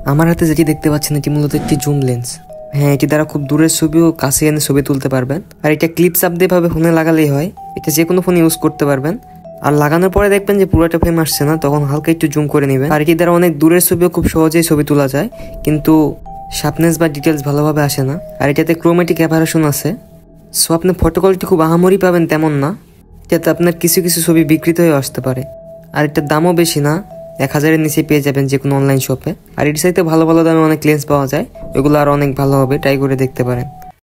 আমার হাতে যেটি দেখতে পাচ্ছেন এটি মূলত একটি জুম লেন্স। হ্যাঁ, এটি দ্বারা খুব দূরের ছবিও কাছে এনে ছবি তুলতে পারবেন। আর এটা ক্লিপ চাপ দিয়ে ভাবে ফোনে লাগালেই হয়। এটা যে কোনো ফোন ইউজ করতে পারবেন। আর লাগানোর পরে দেখবেন যে পুরোটা ফ্রেম আসছে না, তখন হালকা একটু জুম করে নেবেন। আর এটি দ্বারা অনেক দূরের ছবিও খুব সহজেই ছবি তোলা যায়, কিন্তু শার্পনেস বা ডিটেলস ভালোভাবে আসে না। আর এটাতে ক্রোমেটিক অ্যাভারেশন আছে, সো আপনি ফটো কোয়ালিটি খুব আহামরি পাবেন তেমন না। এটাতে আপনার কিছু কিছু ছবি বিকৃত হয়ে আসতে পারে। আর এটার দামও বেশি না, 1000-এর নিচে পেয়ে যাবেন যে কোনো অনলাইন শপে। আর এর সাথে ভালো ভালো দামে অনেক লেন্স পাওয়া যায়, ওইগুলো আরও অনেক ভালো হবে, ট্রাই করে দেখতে পারেন।